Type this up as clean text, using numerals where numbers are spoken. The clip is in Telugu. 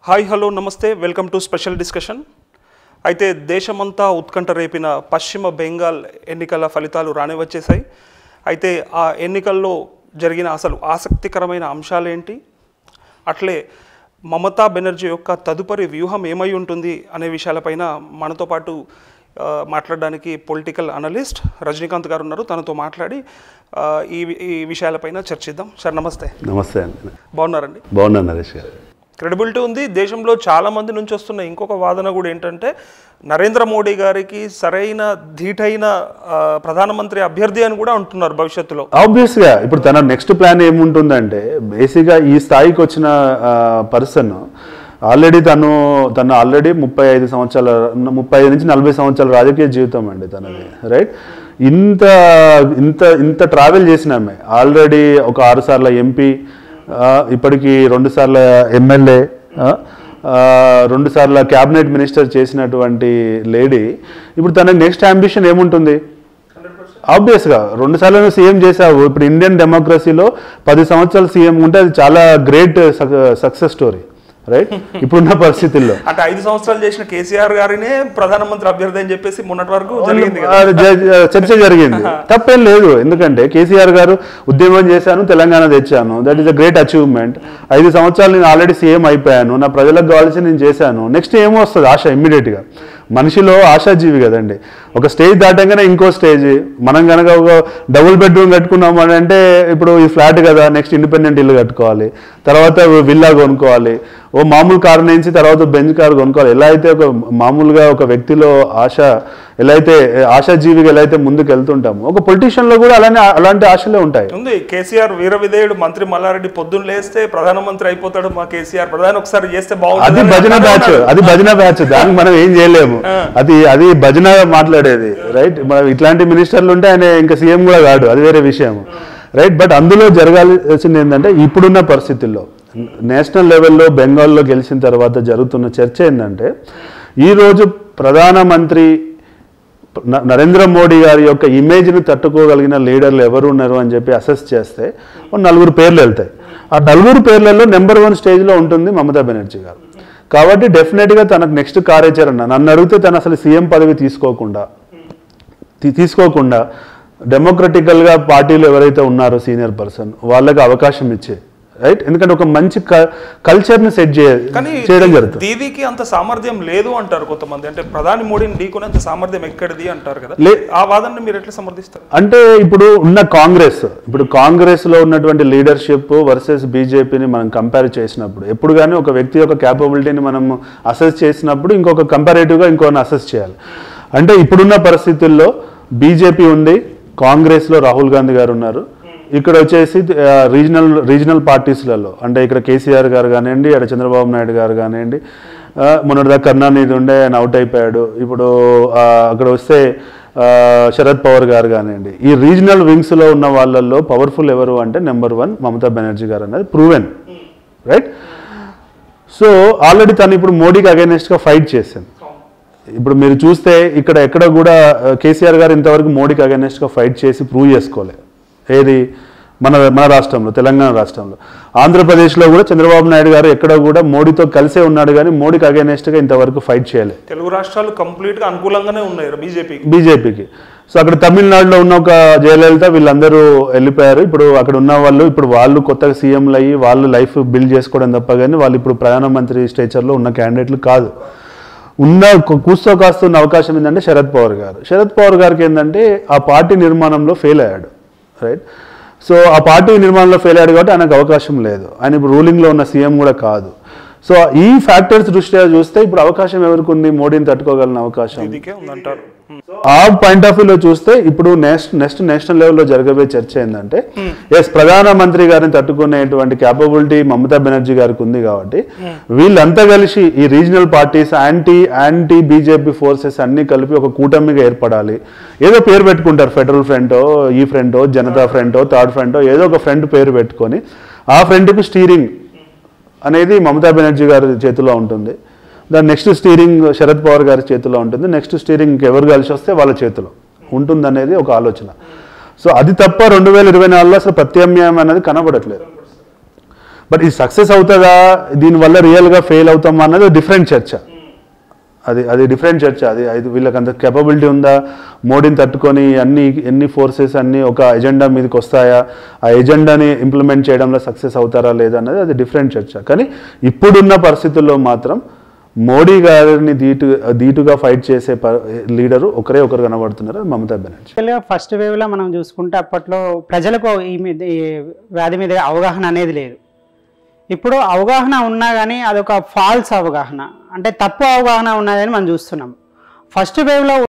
హాయ్ హలో నమస్తే వెల్కమ్ టు స్పెషల్ డిస్కషన్. అయితే దేశమంతా ఉత్కంఠ రేపిన పశ్చిమ బెంగాల్ ఎన్నికల ఫలితాలు రానివచ్చేశాయి. అయితే ఆ ఎన్నికల్లో జరిగిన అసలు ఆసక్తికరమైన అంశాలేంటి, అట్లే మమతా బెనర్జీ యొక్క తదుపరి వ్యూహం ఏమై ఉంటుంది అనే విషయాలపైన మనతో పాటు మాట్లాడడానికి పొలిటికల్ అనలిస్ట్ రజనీకాంత్ గారు ఉన్నారు. తనతో మాట్లాడి ఈ విషయాలపైన చర్చిద్దాం. సార్ నమస్తే. నమస్తే అండి. బాగున్నారండి? బాగున్నాను నరేష్ గారు. క్రెడిబిలిటీ ఉంది. దేశంలో చాలామంది నుంచి వస్తున్న ఇంకొక వాదన కూడా ఏంటంటే నరేంద్ర మోడీ గారికి సరైన ధీటైన ప్రధానమంత్రి అభ్యర్థి అని కూడా అంటున్నారు భవిష్యత్తులో. ఆబ్వియస్గా ఇప్పుడు తన నెక్స్ట్ ప్లాన్ ఏముంటుందంటే బేసిక్గా ఈ స్థాయికి వచ్చిన పర్సన్ ఆల్రెడీ తను ఆల్రెడీ 35 సంవత్సరాల 35 నుంచి 40 సంవత్సరాల రాజకీయ జీవితం అండి తనది, రైట్. ఇంత ఇంత ఇంత ట్రావెల్ చేసినామే. ఆల్రెడీ ఒక 6 సార్ల ఎంపీ, ఇప్పటికి 2 సార్ల ఎమ్మెల్యే, 2 సార్ల క్యాబినెట్ మినిస్టర్ చేసినటువంటి లేడీ ఇప్పుడు తనకి నెక్స్ట్ అంబిషన్ ఏముంటుంది? ఆబ్వియస్గా 2 సార్లు సీఎం చేశావు. ఇప్పుడు ఇండియన్ డెమోక్రసీలో 10 సంవత్సరాలు సీఎం ఉంటే అది చాలా గ్రేట్ సక్సెస్ స్టోరీ, రైట్. ఇప్పుడున్న పరిస్థితుల్లో అంటే 5 సంవత్సరాలు చేసిన కేసీఆర్ గారినే ప్రధానమంత్రి అభ్యర్థి అని చెప్పేసి మొన్నటి వరకు చర్చ జరిగింది. తప్పేం లేదు, ఎందుకంటే కేసీఆర్ గారు ఉద్యమం చేశాను, తెలంగాణ తెచ్చాను, that is a great achievement. 5 సంవత్సరాలు నేను ఆల్రెడీ సీఎం అయిపోయాను, నా ప్రజలకు కావాల్సి నేను చేశాను. నెక్స్ట్ ఏమో వస్తుంది ఆశ ఇమ్మీడియట్గా. మనిషిలో ఆశాజీవి కదండి. ఒక స్టేజ్ దాటంగానే ఇంకో స్టేజ్. మనం కనుక ఒక డబుల్ బెడ్రూమ్ కట్టుకున్నాం అని అంటే ఇప్పుడు ఈ ఫ్లాట్ కదా, నెక్స్ట్ ఇండిపెండెంట్ ఇల్లు కట్టుకోవాలి, తర్వాత విల్లా కొనుక్కోవాలి, ఓ మామూలు కారు నుంచి తర్వాత బెంచ్ కారు కొనుక్కోవాలి. ఎలా అయితే ఒక మామూలుగా ఒక వ్యక్తిలో ఆశ, ఎలా అయితే ఆశాజీవిగా ఎలా అయితే ముందుకు వెళ్తుంటాము, ఒక పొలిటీషియన్లో కూడా అలాంటి ఆశలే ఉంటాయి. ఉంది. కేసీఆర్ వీర విధేయుడు మంత్రి మల్లారెడ్డి పొద్దున్న లేస్తే ప్రధానమంత్రి అయిపోతాడు మా కేసీఆర్, ప్రధాని ఒకసారి చేస్తే బాగుంటుంది. అది భజన బ్యాచ్, దానికి మనం ఏం చేయలేము. అది భజన మాట్లాడేది, రైట్. మనం ఇట్లాంటి మినిస్టర్లు ఉంటే ఆయన ఇంకా సీఎం కూడా కాదు, అది వేరే విషయం, రైట్. బట్ అందులో జరగాల్సింది ఏంటంటే ఇప్పుడున్న పరిస్థితుల్లో నేషనల్ లెవెల్లో బెంగాల్లో గెలిచిన తర్వాత జరుగుతున్న చర్చ ఏంటంటే ఈరోజు ప్రధానమంత్రి నరేంద్ర మోడీ గారి యొక్క ఇమేజ్ని తట్టుకోగలిగిన లీడర్లు ఎవరు ఉన్నారు అని చెప్పి అసెస్ చేస్తే 4 పేర్లు వెళ్తాయి. ఆ 4 పేర్లలో నెంబర్ 1 స్టేజ్లో ఉంటుంది మమతా బెనర్జీ గారు. కాబట్టి డెఫినెట్గా తనకు నెక్స్ట్ కార్యాచరణ, నన్ను అడిగితే తను అసలు సీఎం పదవి తీసుకోకుండా డెమోక్రటికల్గా పార్టీలో ఎవరైతే ఉన్నారో సీనియర్ పర్సన్ వాళ్ళకి అవకాశం ఇచ్చే, రైట్. ఎందుకంటే ఒక మంచి కల్చర్ని సెట్ చేయడం జరుగుతుంది. దీదీకి అంత సామర్థ్యం లేదు అంటారు కొంతమంది. అంటే ప్రధాని మోడీని ఢీకొనేంత సామర్థ్యం ఎక్కడిది అంటారు కదా, ఆ వాదనని మీరు ఎట్లా సమర్థిస్తారు? అంటే ఇప్పుడు ఉన్న కాంగ్రెస్లో ఉన్నటువంటి లీడర్షిప్ వర్సెస్ బీజేపీని మనం కంపేర్ చేసినప్పుడు ఎప్పుడు కానీ ఒక వ్యక్తి యొక్క క్యాపబిలిటీని మనం అసెస్ చేసినప్పుడు ఇంకొక కంపారేటివ్గా ఇంకొకరిని అసెస్ చేయాలి. అంటే ఇప్పుడున్న పరిస్థితుల్లో బీజేపీ ఉంది, కాంగ్రెస్లో రాహుల్ గాంధీ గారు ఉన్నారు, ఇక్కడ వచ్చేసి రీజనల్ పార్టీస్లలో అంటే ఇక్కడ కేసీఆర్ గారు కానివ్వండి, అక్కడ చంద్రబాబు నాయుడు గారు కానివ్వండి, మొన్నటిదాకా కరుణానిధి ఉండే ఆయన అవుట్ అయిపోయాడు. ఇప్పుడు అక్కడ వస్తే శరద్ పవార్ గారు కానివ్వండి. ఈ రీజనల్ వింగ్స్లో ఉన్న వాళ్ళల్లో పవర్ఫుల్ ఎవరు అంటే నెంబర్ 1 మమతా బెనర్జీ గారు అనేది ప్రూవెన్, రైట్. సో ఆల్రెడీ తను ఇప్పుడు మోడీకి అగైనెస్ట్గా ఫైట్ చేసింది. ఇప్పుడు మీరు చూస్తే ఎక్కడ కూడా కేసీఆర్ గారు ఇంతవరకు మోడీకి అగైనెస్ట్గా ఫైట్ చేసి ప్రూవ్ చేసుకోలేదు. ఏది మన రాష్ట్రంలో, తెలంగాణ రాష్ట్రంలో. ఆంధ్రప్రదేశ్లో కూడా చంద్రబాబు నాయుడు గారు ఎక్కడ కూడా మోడీతో కలిసే ఉన్నాడు కానీ మోడీకి అగైనెస్ట్గా ఇంతవరకు ఫైట్ చేయలేదు. తెలుగు రాష్ట్రాలు కంప్లీట్గా అనుకూలంగానే ఉన్నాయి బీజేపీకి. సో అక్కడ తమిళనాడులో ఉన్న ఒక జయలలిత వీళ్ళందరూ వెళ్ళిపోయారు. ఇప్పుడు అక్కడ ఉన్న వాళ్ళు కొత్తగా సీఎంలు అయ్యి వాళ్ళు లైఫ్ బిల్డ్ చేసుకోవడం తప్ప కానీ వాళ్ళు ఇప్పుడు ప్రధానమంత్రి స్టేచర్లో ఉన్న క్యాండిడేట్లు కాదు. కాస్తున్న అవకాశం ఏంటంటే శరద్ పవార్ గారికి ఏంటంటే ఆ పార్టీ నిర్మాణంలో ఫెయిల్ అయ్యాడు, రైట్. సో ఆ పార్టీ నిర్మాణంలో ఫెయిల్ అయ్యాడు కాబట్టి ఆయనకు అవకాశం లేదు. ఆయన ఇప్పుడు రూలింగ్లో ఉన్న సీఎం కూడా కాదు. సో ఈ ఫ్యాక్టర్స్ దృష్ట్యా చూస్తే ఇప్పుడు అవకాశం ఎవరికి ఉంది? మోడీని తట్టుకోగలిగిన అవకాశం ఉందంటారు. ఆ పాయింట్ ఆఫ్ వ్యూలో చూస్తే ఇప్పుడు నెక్స్ట్ నేషనల్ లెవెల్లో జరగబోయే చర్చ ఏంటంటే ప్రధానమంత్రి గారిని తట్టుకునేటువంటి క్యాపబిలిటీ మమతా బెనర్జీ గారికి ఉంది కాబట్టి వీళ్ళంతా కలిసి ఈ regional parties anti BJP forces అన్ని కలిపి ఒక కూటమిగా ఏర్పడాలి. ఏదో పేరు పెట్టుకుంటారు, ఫెడరల్ ఫ్రంటో, ఈ ఫ్రంటో, జనతా ఫ్రంటో, థర్డ్ ఫ్రంటో, ఏదో ఒక ఫ్రంట్ పేరు పెట్టుకొని ఆ ఫ్రంట్కి స్టీరింగ్ అనేది మమతా బెనర్జీ గారి చేతిలో ఉంటుంది. దాని నెక్స్ట్ స్టీరింగ్ శరద్ పవార్ గారి చేతిలో ఉంటుంది. నెక్స్ట్ స్టీరింగ్ ఎవరు కలిసి వస్తే వాళ్ళ చేతిలో ఉంటుందనేది ఒక ఆలోచన. సో అది తప్ప 2024లో అసలు ప్రత్యామ్నాయం అనేది కనబడట్లేదు. బట్ ఇది సక్సెస్ అవుతుందా, దీనివల్ల రియల్గా ఫెయిల్ అవుతామా అన్నది డిఫరెంట్ చర్చ. అది డిఫరెంట్ చర్చ. అది వీళ్ళకి అంత కెపబిలిటీ ఉందా, మోడీని తట్టుకొని ఎన్ని ఫోర్సెస్ అన్ని ఒక ఎజెండా మీదకి వస్తాయా, ఆ ఎజెండాని ఇంప్లిమెంట్ చేయడంలో సక్సెస్ అవుతారా లేదా అన్నది అది డిఫరెంట్ చర్చ. కానీ ఇప్పుడున్న పరిస్థితుల్లో మాత్రం మోడీ గారిని ధీటుగా ఫైట్ చేసే లీడరు ఒకరు కనబడుతున్నారు, మమతా బెనర్జీ. ఫస్ట్ వేవ్లో మనం చూసుకుంటే అప్పట్లో ప్రజలకు ఈ వ్యాధి మీద అవగాహన అనేది లేదు. ఇప్పుడు అవగాహన ఉన్నా కానీ అదొక ఫాల్స్ అవగాహన, అంటే తప్పు అవగాహన ఉన్నదని మనం చూస్తున్నాం. ఫస్ట్ వేవ్లో